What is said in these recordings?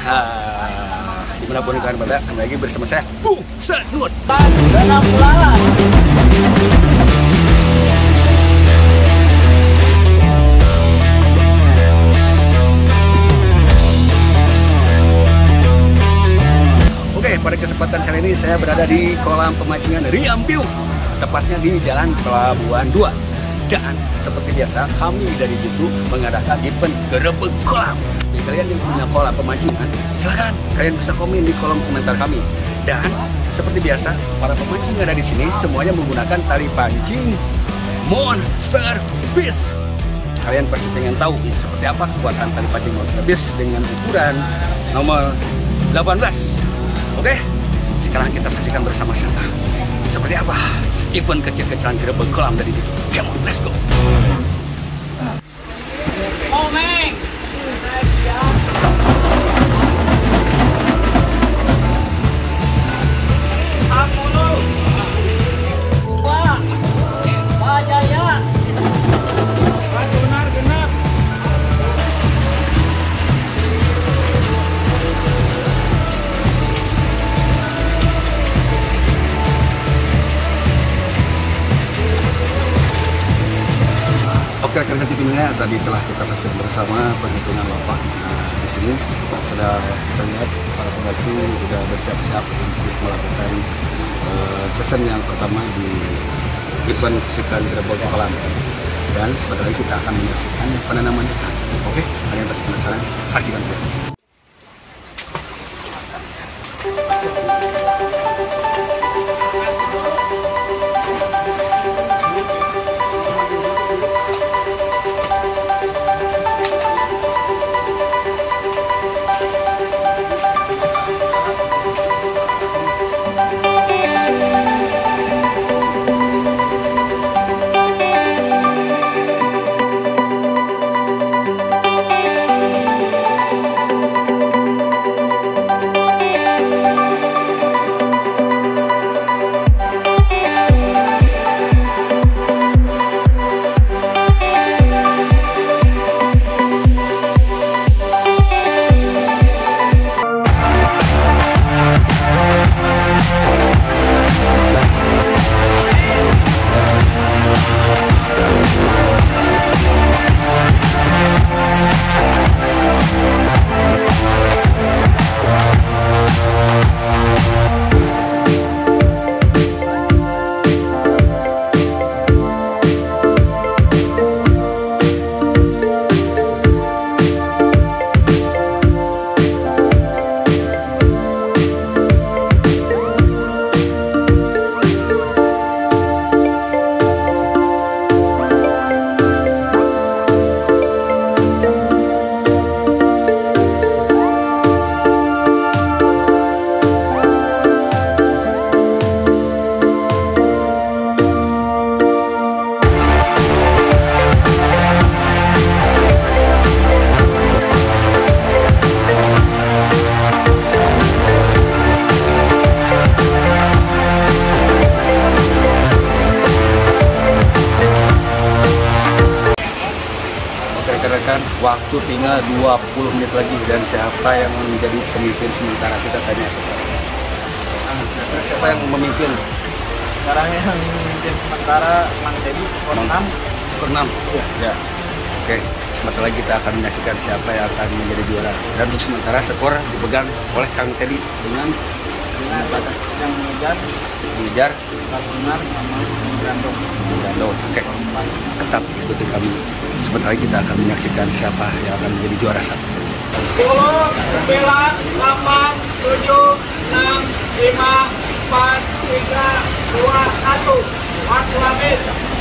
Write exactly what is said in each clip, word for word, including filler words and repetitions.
Ah, dimanapun kalian berada, kembali lagi bersama saya, Bung Senut. Oke, pada kesempatan kali ini saya berada di kolam pemancingan Riambiung, tepatnya di Jalan Pelabuhan dua. Dan seperti biasa, kami dari YouTube mengadakan event gerebek kolam. Jadi kalian yang punya kolam pemancingan, silahkan kalian bisa komen di kolom komentar kami. Dan seperti biasa, para pemancing yang ada di sini semuanya menggunakan tali pancing Monster Beast. Kalian pasti pengen tahu ya, seperti apa kekuatan tali pancing Monster Beast dengan ukuran nomor delapan belas. Oke, sekarang kita saksikan bersama-sama seperti apa event kecil-kecilan gerebek kolam dari itu. Come on, let's go. Oh, Meng. Aku lu. Wah. Wah, Jaya. Wah, benar genap. Oke, rekan tentunya tadi telah kita saksikan bersama penghitungan lopak. Nah, di sini sudah kita lihat para pemancing sudah bersiap-siap untuk melakukan uh, season yang pertama di event kita gerebek kolam. Dan sebentar lagi kita akan menyaksikan penanaman ikan. Oke, kalian pasti penasaran? Saksikan terus. Rekan-rekan, waktu tinggal dua puluh menit lagi dan siapa yang menjadi pemimpin sementara kita tanya. Siapa yang memimpin? Sekarang yang memimpin sementara Mang Teddy skor enam. Skor enam. Ya. Ya. Oke, sebentar lagi kita akan menyaksikan siapa yang akan menjadi juara. Dan untuk sementara skor dipegang oleh Kang Teddy dengan dengan yang mengejar mengejar Sunar sama Grandong. Grandong. Oke. Tetap ikuti kami. Sebentar lagi kita akan menyaksikan siapa yang akan menjadi juara satu. sepuluh, sembilan, delapan, tujuh, enam, lima, empat, tiga, dua, satu. Waktu habis.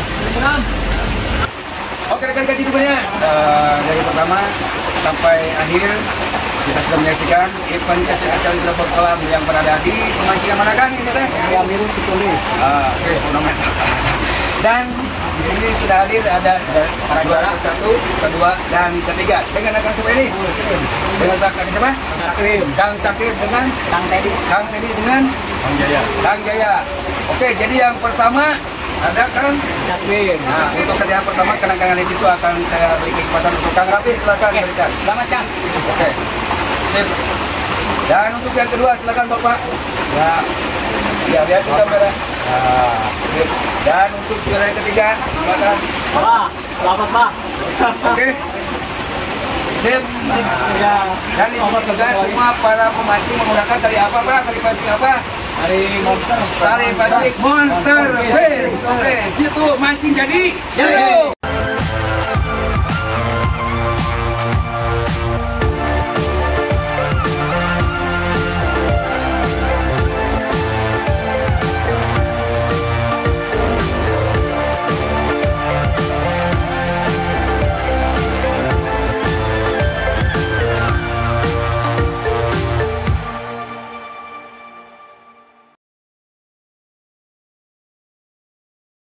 Oke rekan-rekan videonya, uh, dari pertama sampai akhir kita sudah menyaksikan event kecil-kecilan gerebek kolam yang berada di pemancingan mana kan ini teh? Riambiung Cikole. Ah, oke, namanya. Dan di sini sudah hadir ada para juara satu, kedua, dan ketiga. Dengan rekan siapa ini? Dengan rekan siapa? Cakrim. Kang Cakrim dengan Kang Teddy. Kang Teddy dengan Kang Jaya. Kang Jaya. Oke, jadi yang pertama ada Kang Cakrim. Nah, untuk kerja pertama kenang-kenangan itu akan saya beri kesempatan untuk Kang Rafi, silakan berikan. Selamat Kang. Oke. Sip. Dan untuk yang kedua silakan Bapak. Ya. Ya, lihat ke kamera. Nah, sip. Dan untuk juara yang ketiga silakan. Pak, selamat Pak. Oke. Sip. Sip. Ya. Dan di sini juga semua para pemancing menggunakan tali apa Pak? Tali pancing apa? Dari monster. Tali pancing monster fish. Oke, gitu mancing jadi. Yuk.